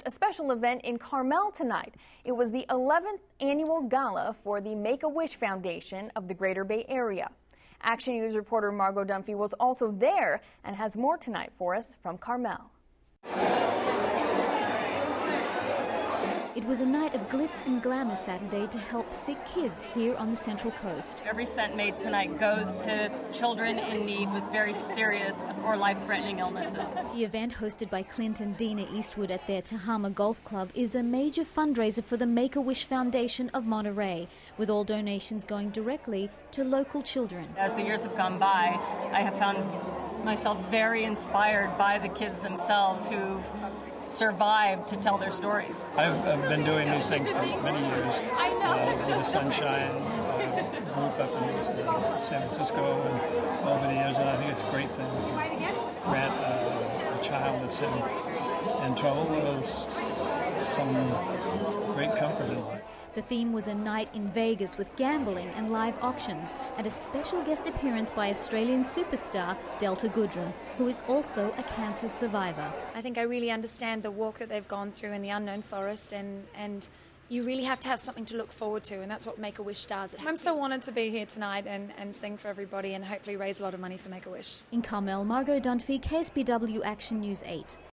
a special event in Carmel tonight. It was the 11th annual Gala for the Make-A-Wish Foundation of the Greater Bay Area. Action News reporter Margot Dunphy was also there and has more tonight for us from Carmel. It was a night of glitz and glamour Saturday to help sick kids here on the Central Coast. Every cent made tonight goes to children in need with very serious or life-threatening illnesses. The event, hosted by Clint and Dina Eastwood at their Tehama Golf Club, is a major fundraiser for the Make-A-Wish Foundation of Monterey, with all donations going directly to local children. As the years have gone by, I have found myself very inspired by the kids themselves who've survived to tell their stories. I've been doing these things for many years. I know. The Sunshine group up in San Francisco and over the years, and I think it's a great thing to grant a child that's in trouble with some great comfort in life. The theme was a night in Vegas with gambling and live auctions, and a special guest appearance by Australian superstar Delta Goodrem, who is also a cancer survivor. I think I really understand the walk that they've gone through in the unknown forest, and you really have to have something to look forward to, and that's what Make-A-Wish does. I'm so honoured to be here tonight and sing for everybody and hopefully raise a lot of money for Make-A-Wish. In Carmel, Margot Dunphy, KSBW Action News 8.